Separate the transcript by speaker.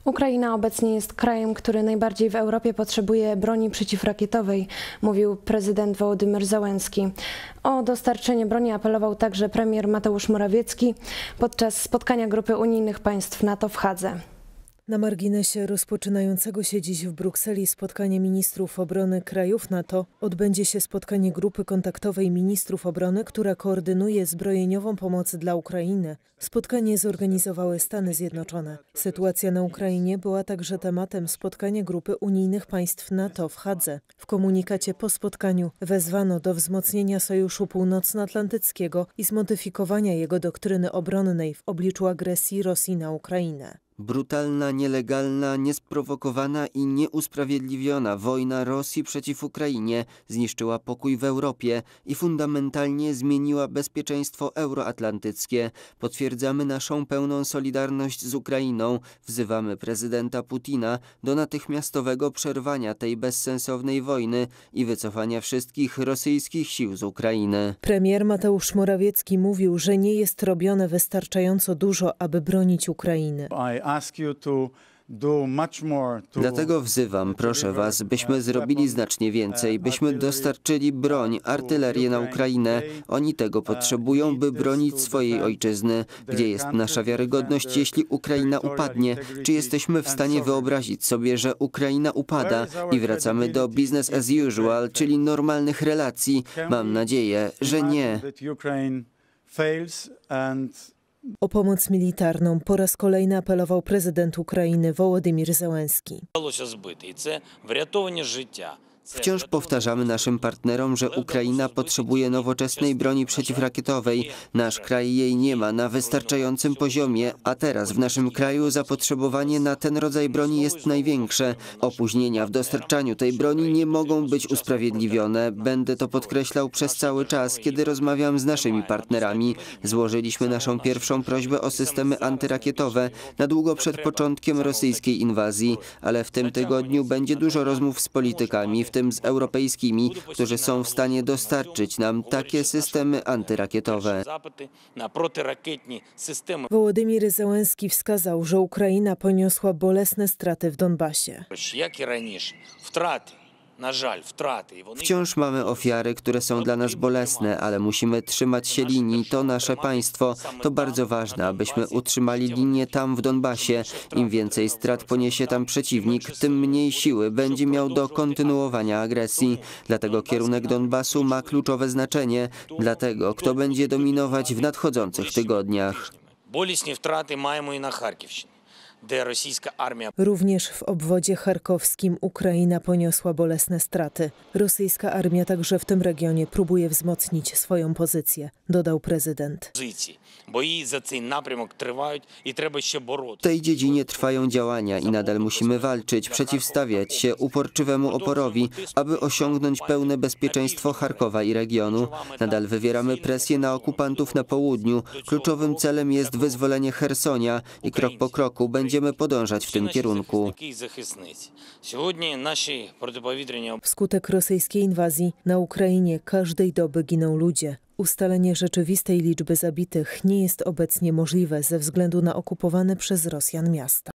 Speaker 1: Ukraina obecnie jest krajem, który najbardziej w Europie potrzebuje broni przeciwrakietowej, mówił prezydent Wołodymyr Zełenski. O dostarczenie broni apelował także premier Mateusz Morawiecki podczas spotkania grupy unijnych państw NATO w Hadze.
Speaker 2: Na marginesie rozpoczynającego się dziś w Brukseli spotkania ministrów obrony krajów NATO odbędzie się spotkanie grupy kontaktowej ministrów obrony, która koordynuje zbrojeniową pomoc dla Ukrainy. Spotkanie zorganizowały Stany Zjednoczone. Sytuacja na Ukrainie była także tematem spotkania grupy unijnych państw NATO w Hadze. W komunikacie po spotkaniu wezwano do wzmocnienia Sojuszu Północnoatlantyckiego i zmodyfikowania jego doktryny obronnej w obliczu agresji Rosji na Ukrainę.
Speaker 3: Brutalna, nielegalna, niesprowokowana i nieusprawiedliwiona wojna Rosji przeciw Ukrainie zniszczyła pokój w Europie i fundamentalnie zmieniła bezpieczeństwo euroatlantyckie. Potwierdzamy naszą pełną solidarność z Ukrainą. Wzywamy prezydenta Putina do natychmiastowego przerwania tej bezsensownej wojny i wycofania wszystkich rosyjskich sił z Ukrainy.
Speaker 2: Premier Mateusz Morawiecki mówił, że nie jest robione wystarczająco dużo, aby bronić Ukrainy.
Speaker 3: Dlatego wzywam, proszę Was, byśmy zrobili znacznie więcej, byśmy dostarczyli broń, artylerię na Ukrainę. Oni tego potrzebują, by bronić swojej ojczyzny. Gdzie jest nasza wiarygodność, jeśli Ukraina upadnie? Czy jesteśmy w stanie wyobrazić sobie, że Ukraina upada i wracamy do business as usual, czyli normalnych relacji? Mam nadzieję, że nie.
Speaker 2: O pomoc militarną po raz kolejny apelował prezydent Ukrainy Wołodymyr Zełenski.
Speaker 3: Wciąż powtarzamy naszym partnerom, że Ukraina potrzebuje nowoczesnej broni przeciwrakietowej. Nasz kraj jej nie ma na wystarczającym poziomie, a teraz w naszym kraju zapotrzebowanie na ten rodzaj broni jest największe. Opóźnienia w dostarczaniu tej broni nie mogą być usprawiedliwione. Będę to podkreślał przez cały czas, kiedy rozmawiam z naszymi partnerami. Złożyliśmy naszą pierwszą prośbę o systemy antyrakietowe na długo przed początkiem rosyjskiej inwazji, ale w tym tygodniu będzie dużo rozmów z politykami, w tym z europejskimi, którzy są w stanie dostarczyć nam takie systemy antyrakietowe.
Speaker 2: Wołodymyr Zełenski wskazał, że Ukraina poniosła bolesne straty w Donbasie.
Speaker 3: Wciąż mamy ofiary, które są dla nas bolesne, ale musimy trzymać się linii. To nasze państwo. To bardzo ważne, abyśmy utrzymali linię tam w Donbasie. Im więcej strat poniesie tam przeciwnik, tym mniej siły będzie miał do kontynuowania agresji. Dlatego kierunek Donbasu ma kluczowe znaczenie. Dlatego, kto będzie dominować w nadchodzących tygodniach.
Speaker 4: Болісні втрати маємо і на Харківщині.
Speaker 2: Również w obwodzie charkowskim Ukraina poniosła bolesne straty. Rosyjska armia także w tym regionie próbuje wzmocnić swoją pozycję, dodał prezydent.
Speaker 3: W tej dziedzinie trwają działania i nadal musimy walczyć, przeciwstawiać się uporczywemu oporowi, aby osiągnąć pełne bezpieczeństwo Charkowa i regionu. Nadal wywieramy presję na okupantów na południu. Kluczowym celem jest wyzwolenie Chersonia i krok po kroku będziemy podążać w tym kierunku.
Speaker 2: Wskutek rosyjskiej inwazji na Ukrainie każdej doby giną ludzie. Ustalenie rzeczywistej liczby zabitych nie jest obecnie możliwe ze względu na okupowane przez Rosjan miasta.